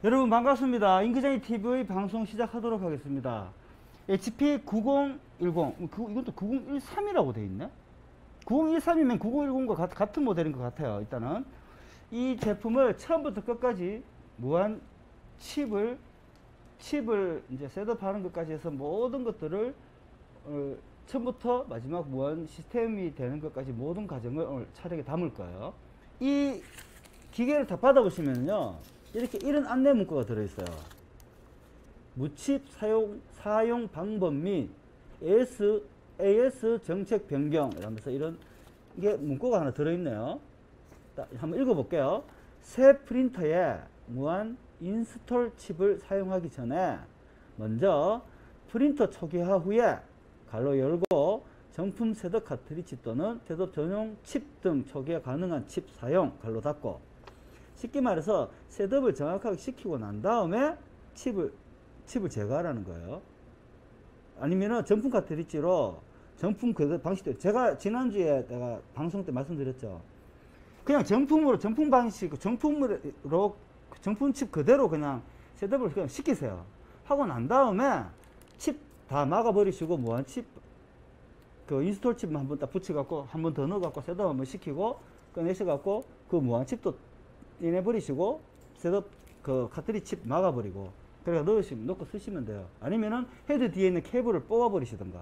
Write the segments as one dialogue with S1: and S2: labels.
S1: 여러분 반갑습니다. 임그장이 TV 방송 시작하도록 하겠습니다. HP 9010, 이건 또 9013이라고 되어 있네. 9013이면 9010과 같은 모델인 것 같아요. 일단은 이 제품을 처음부터 끝까지 무한 칩을 이제 셋업하는 것까지 해서 모든 것들을 처음부터 마지막 무한 시스템이 되는 것까지 모든 과정을 오늘 촬영에 담을 거예요. 이 기계를 다 받아보시면요, 이렇게 이런 안내 문구가 들어있어요. 무칩 사용 방법 및 AS 정책 변경 이러면서 이런 게 문구가 하나 들어있네요. 한번 읽어볼게요. 새 프린터에 무한 인스톨 칩을 사용하기 전에 먼저 프린터 초기화 후에 갈로 열고 정품 셋업 카트리지 또는 셋업 전용 칩 등 초기화 가능한 칩 사용 갈로 닫고, 쉽게 말해서 셋업을 정확하게 시키고 난 다음에 칩을 제거하라는 거예요. 아니면은 정품 카트리지로 정품 그 방식대로, 제가 지난주에 내가 방송 때 말씀드렸죠. 그냥 정품으로 정품 방식 정품으로 정품 칩 그대로 그냥 셋업을 그냥 시키세요. 하고 난 다음에 칩 다 막아버리시고 무한 칩 그 인스톨 칩만 한번 딱 붙여갖고 한 번 더 넣어갖고 셋업 한번 시키고 꺼내셔갖고 그 무한 칩도 떼내버리시고 셋업 그 카트리지 칩 막아버리고 그래가 넣고 쓰시면 돼요. 아니면은 헤드 뒤에 있는 케이블을 뽑아버리시던가.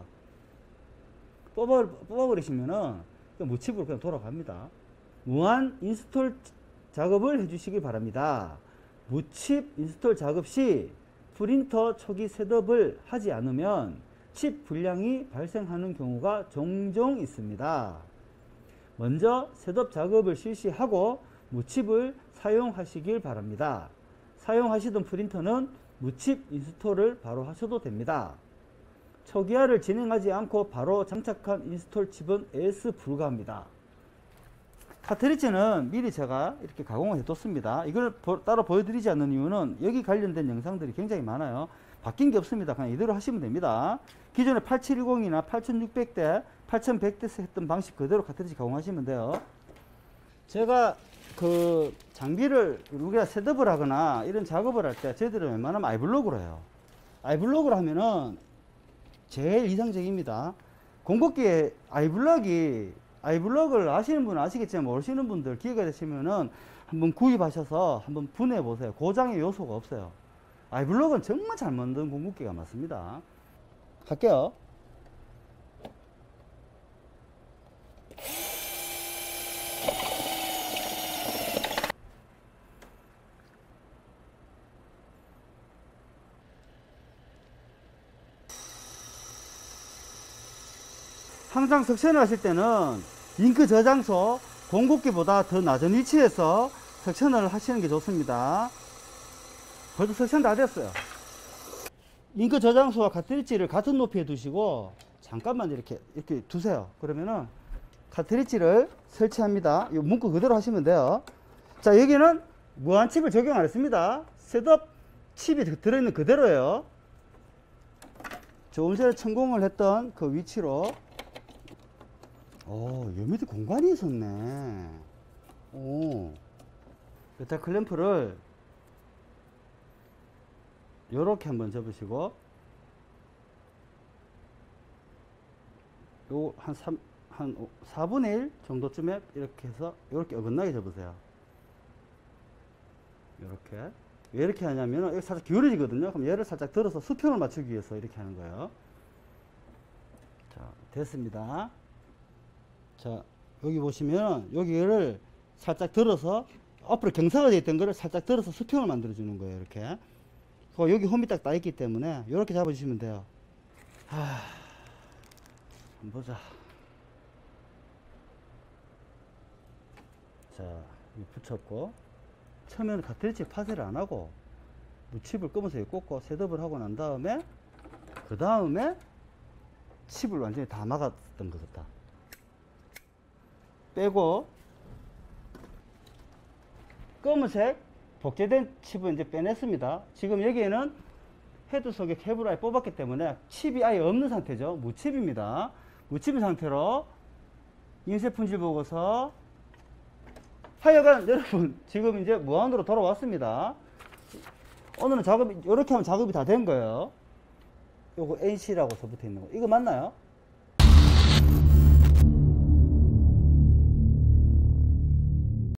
S1: 뽑아버리시면은 무칩으로 그냥 돌아갑니다. 무한 인스톨 작업을 해주시기 바랍니다. 무칩 인스톨 작업 시 프린터 초기 셋업을 하지 않으면 칩 불량이 발생하는 경우가 종종 있습니다. 먼저 셋업 작업을 실시하고 무칩을 사용하시길 바랍니다. 사용하시던 프린터는 무칩 인스톨을 바로 하셔도 됩니다. 초기화를 진행하지 않고 바로 장착한 인스톨 칩은 AS 불가합니다. 카트리지는 미리 제가 이렇게 가공을 해뒀습니다. 이걸 따로 보여드리지 않는 이유는 여기 관련된 영상들이 굉장히 많아요. 바뀐 게 없습니다. 그냥 이대로 하시면 됩니다. 기존에 8710이나 8600대, 8100대 했던 방식 그대로 카트리지 가공하시면 돼요. 제가 그 장비를 우리가 셋업을 하거나 이런 작업을 할 때 저희들은 웬만하면 아이블록으로 해요. 아이블록으로 하면은 제일 이상적입니다. 공급기에 아이블록을 아시는 분은 아시겠지만 모르시는 분들 기회가 되시면은 한번 구입하셔서 한번 분해해 보세요. 고장의 요소가 없어요. 아이블록은 정말 잘 만든 공급기가 많습니다. 할게요. 항상 석션을 하실 때는 잉크 저장소 공급기보다 더 낮은 위치에서 석션을 하시는 게 좋습니다. 벌써 석션 다 됐어요. 잉크 저장소와 카트리지를 같은 높이에 두시고 잠깐만 이렇게 두세요. 그러면은 카트리지를 설치합니다. 이 문구 그대로 하시면 돼요. 자, 여기는 무한 칩을 적용 안 했습니다. 셋업 칩이 들어있는 그대로예요. 조금 전에 성공을 했던 그 위치로. 요 밑에 공간이 있었네. 메탈 클램프를 요렇게 한번 접으시고, 요 한 4분의 1 정도쯤에 이렇게 해서 요렇게 어긋나게 접으세요. 요렇게. 왜 이렇게 하냐면 여기 살짝 기울어지거든요. 그럼 얘를 살짝 들어서 수평을 맞추기 위해서 이렇게 하는 거예요. 자, 됐습니다. 자, 여기 보시면 여기를 살짝 들어서 앞으로 경사가 되어 있던 거를 살짝 들어서 수평을 만들어 주는 거예요. 이렇게. 여기 홈이 딱 나 있기 때문에 이렇게 잡아주시면 돼요. 한번 보자. 자, 여기 붙였고, 처음에는 카트리지 파쇄를 안 하고 무칩을 검은색에 꽂고 셋업을 하고 난 다음에 그 다음에 칩을 완전히 다 막았던 것 같다. 빼고 검은색 복제된 칩은 이제 빼냈습니다. 지금 여기에는 헤드 속에 케이블을 아예 뽑았기 때문에 칩이 아예 없는 상태죠. 무칩입니다. 무칩인 상태로 인쇄 품질 보고서 하여간 여러분 지금 이제 무한으로 돌아왔습니다. 오늘은 작업이, 이렇게 하면 작업이 다 된 거예요. 요거 NC라고 써붙어 있는 거. 이거 맞나요?